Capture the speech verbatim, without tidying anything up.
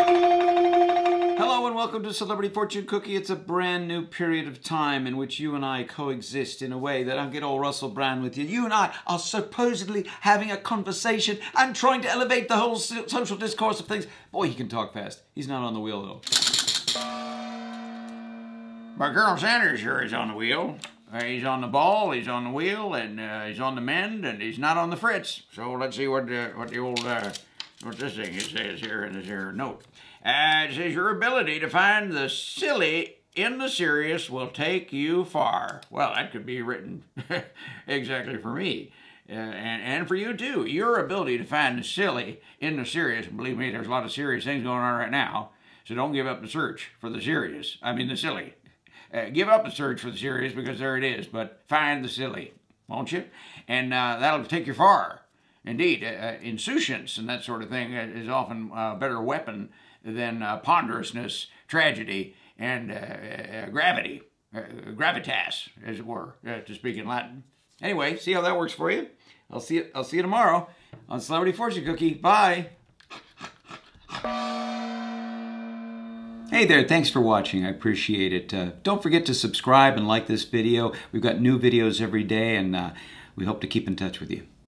Hello and welcome to Celebrity Fortune Cookie. It's a brand new period of time in which you and I coexist in a way that I'll get all Russell Brand with you. You and I are supposedly having a conversation and trying to elevate the whole social discourse of things. Boy, he can talk fast. He's not on the wheel though. But Colonel Sanders sure is on the wheel. Uh, he's on the ball, he's on the wheel, and uh, he's on the mend, and he's not on the fritz. So let's see what uh, what the old uh, what this thing it says here in this here note. Uh, it says your ability to find the silly in the serious will take you far. Well, that could be written exactly for me. Uh, and, and for you too. Your ability to find the silly in the serious. Believe me, there's a lot of serious things going on right now. So don't give up the search for the serious. I mean the silly. Uh, give up the search for the serious because there it is, but find the silly, won't you? And uh, that'll take you far. Indeed, uh, insouciance and that sort of thing is often a better weapon than uh, ponderousness, tragedy, and uh, uh, gravity, uh, gravitas, as it were, uh, to speak in Latin. Anyway, see how that works for you. I'll see you, I'll see you tomorrow on Celebrity Fortune Cookie. Bye. Hey there, thanks for watching. I appreciate it. Uh, don't forget to subscribe and like this video. We've got new videos every day, and uh, we hope to keep in touch with you.